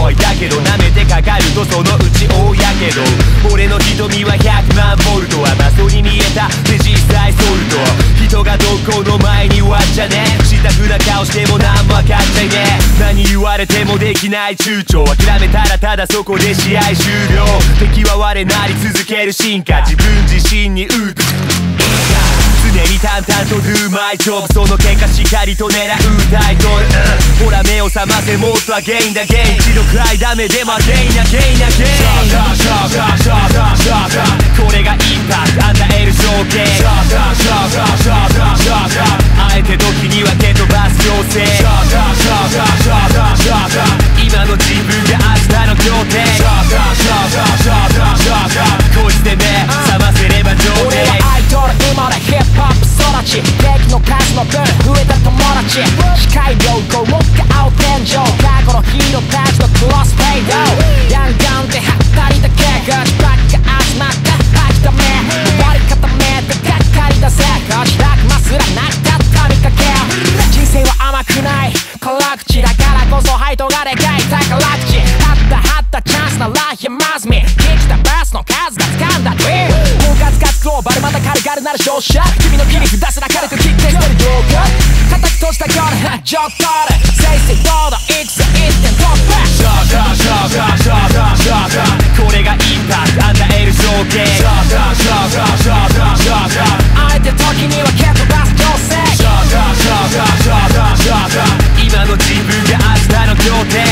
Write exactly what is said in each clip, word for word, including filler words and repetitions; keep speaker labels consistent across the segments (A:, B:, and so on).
A: ボーイだけど舐めてかかるとそのうち大やけど。俺の瞳はひゃくまんボルト、甘そうに見えたで実際ソルト。人がどこの前に割っちゃねえ、シタフな顔しても何も分かっちゃいねえ。何言われてもできない躊躇、諦めたらただそこで試合終了。敵は我なり続ける進化、自分自身に打つ常に淡々と Do my job、 その結果しっかりと狙うタイトル、うん、ほら目を覚ませもっとアゲインだゲイン、一度くらいダメでもゲインやゲインやゲイン。これがインパクト与える条件、あえて時には蹴飛ばす強制、今の自分が明日の協定、こいつで目覚ませれば上出。
B: 俺はアイドル生まれヒップホップ育ち、敵の数の分増えた友達、視界良好もっか青天井、過去のヒーローたちのクロスフェード、ヤンガンではったりだけがばっか集まった吐きため、割り固めてがっかりだぜ、こちらくますらなくたった見かけ、人生は甘くない辛口だからこそハイトがでかい宝口、はったはったチャンスなら山積み、聞きたバースの数が掴んだドリーム、もうガツガツグローバルまた軽々なる勝者、君の切り札すら軽く切って捨てる動画、固く閉じた夜ジョットールせいせいどうだいくぜ いってん突破、これがインパクト与える条件、あえて時には蹴飛ばす強制、今の自分が明日の協定、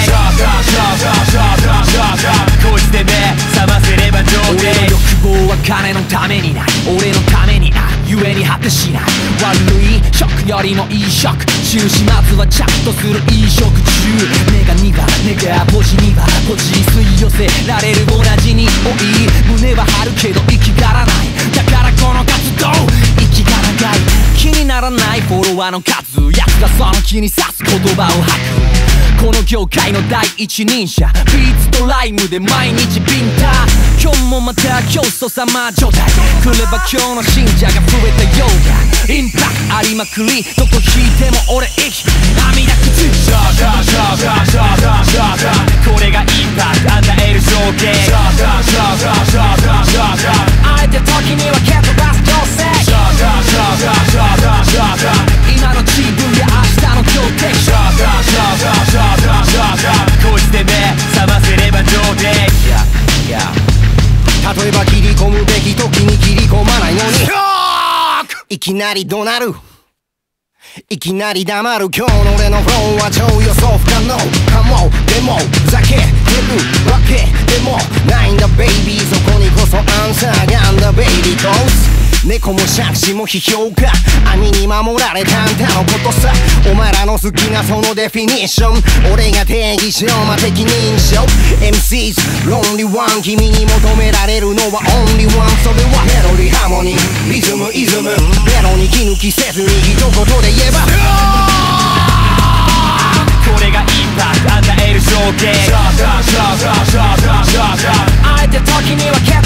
B: こいつで目覚ませれば上出。
C: 俺の欲望は金のためにない、俺のためにあゆえに果てしない、悪い食よりもいい食中、始末はちゃんとするいい食中、ネガニガネガポジニガポジ吸い寄せられる同じに多い、胸は張るけど息がらない、だからこの活動息が長い、気にならないフォロワーの数、奴がその気に刺す言葉を吐く、この業界の第一人者、ビーツとライムで毎日ビンタ、今日もまた教祖様状態、来れば今日の信者が増えたようだ、インパクトありまくり、どこ引いても俺息涙くつ、
A: これがインパクト与える条件、
B: あえて時には蹴飛ばす強制、
C: 今の自分が明日の強敵、
A: こいつで目覚ませれば上出。
D: 例えば切り込むべき時に切り込まないのにいきなり怒鳴る、いきなり黙る、今日の俺のフローは超予想不可能かも、でもふざけてるわけでもないんだベイビー、そこにこそアンサーがあんだベイビーコース、猫も杓子も批評家、網に守られたあんたのことさ、お前らの好きなそのデフィニッション、俺が定義しよう、ま適任者 エムシーズ Lonely One、 君に求められるのは Only One、 それはメロディハーモニーリズムイズム、ベロに気抜きせずに一言で言えば
A: これがインパクト与える条件、
B: あえて時には蹴